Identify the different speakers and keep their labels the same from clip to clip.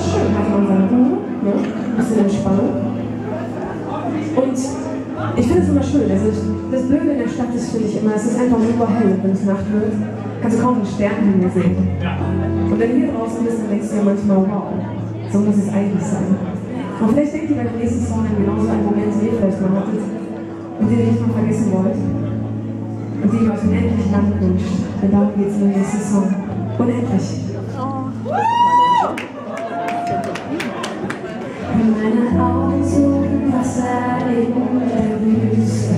Speaker 1: ist schön, hat man seine Ruhe, ne? Ein bisschen Entspannung. Und ich finde es immer schön, also das Blöde in der Stadt ist, finde ich immer, es ist einfach super hell, wenn es Nacht wird, kannst du kaum einen Sternenhimmel sehen. Und wenn du hier draußen bist, dann denkst du dir manchmal, wow, so muss es eigentlich sein. Und vielleicht denkt ihr bei dem nächsten Song an genauso einen Moment, den ihr vielleicht mal hattet und den ihr nicht mal vergessen wollt. Und die ihr euch unendlich lang wünscht, denn darum geht es in dem nächsten Song. Unendlich. Meine Augen suchen Wasser in der Wüste.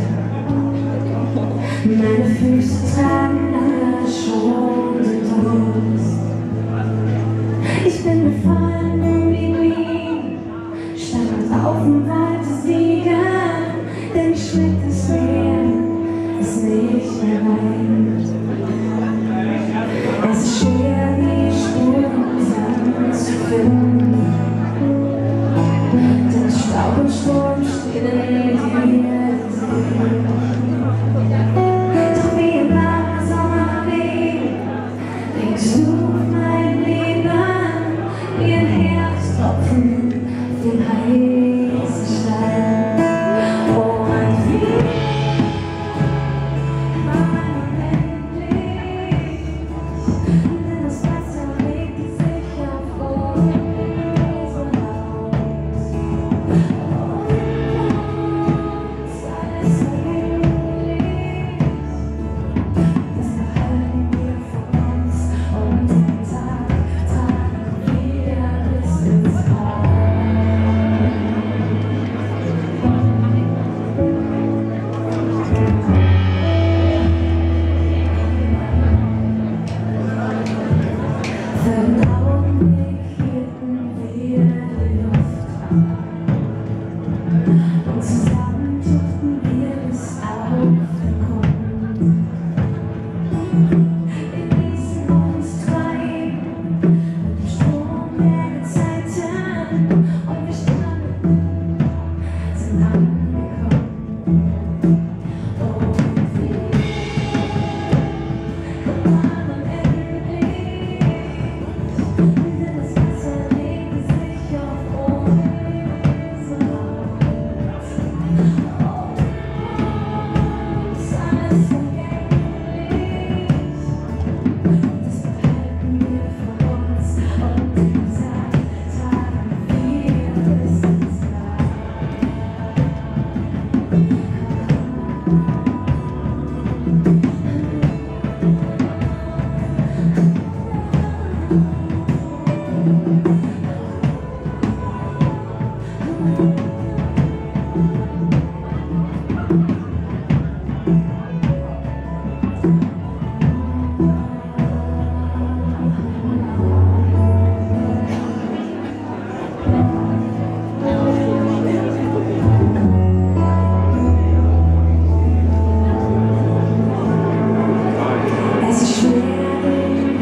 Speaker 1: Meine Füße tragen alle schon den Durst. Ich bin befallen wie Wien, stand auf dem Wald des Siegern, denn mich schmeckt das Meer, ist nicht mehr weit. Es ist schwer, die Spuren zu finden. Staub und Sturm stehen in dir See. Doch wie ein langer Sommerregen legst du mein Leben wie ein Herbsttropfen auf den heißen Stein. Oh, ein Frieden war unendlich, denn das Wasser legt sich auf uns.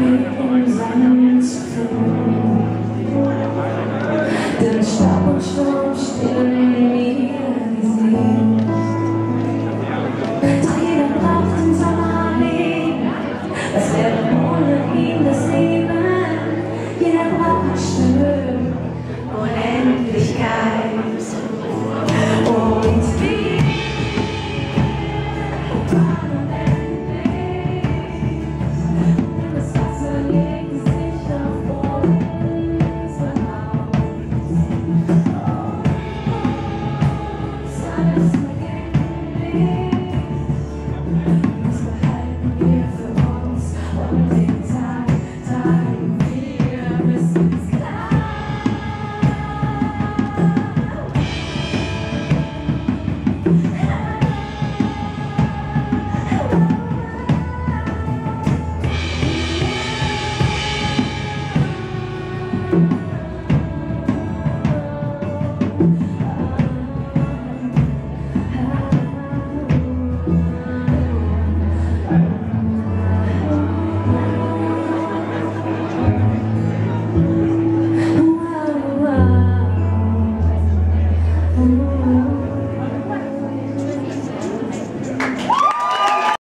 Speaker 1: Staub und Sturm